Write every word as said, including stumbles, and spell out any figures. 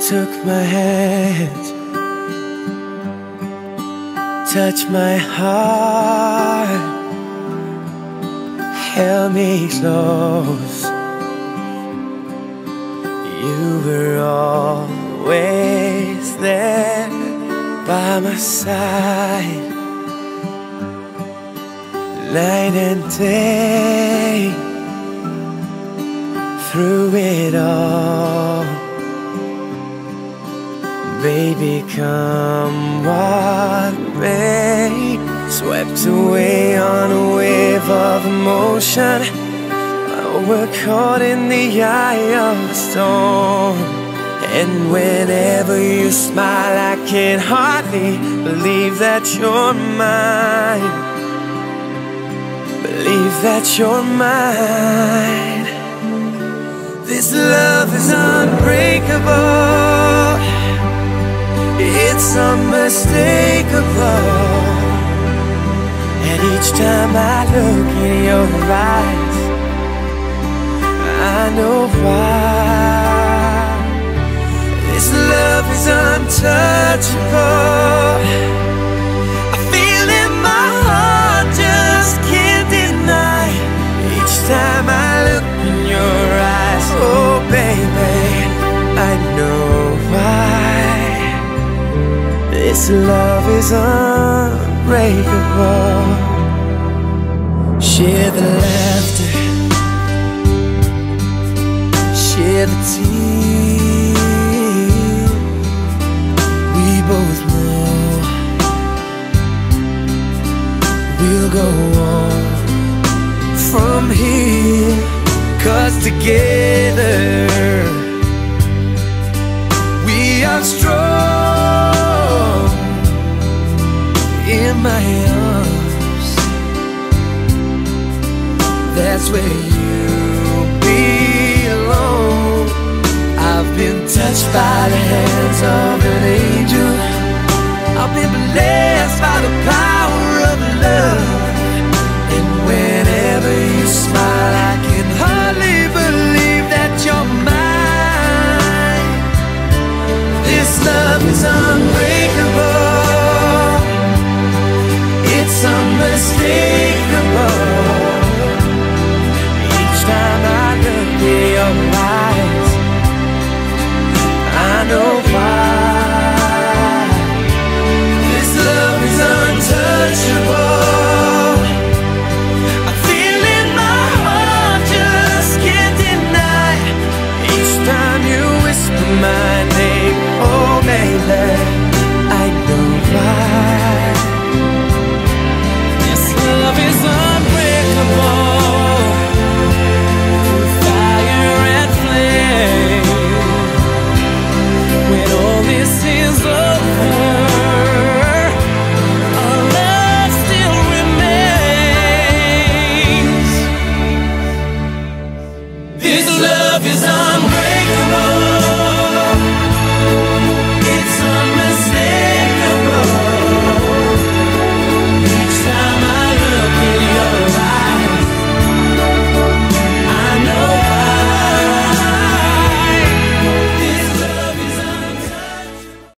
took my hand, touched my heart, held me close. You were always there by my side, night and day, through it all. Baby, come what may, swept away on a wave of emotion. We're caught in the eye of the storm, and whenever you smile I can hardly believe that you're mine. Believe that you're mine. This love is unbreakable, it's unmistakable, and each time I look in your eyes I know why. This love is untouchable, I feel in my heart, just can't deny. Each time I look in your eyes, oh baby, I know why. This love is unbreakable. Share the laughter, share the tears. We both know we'll go on from here, 'cause together we are strong. In my arms, that's where you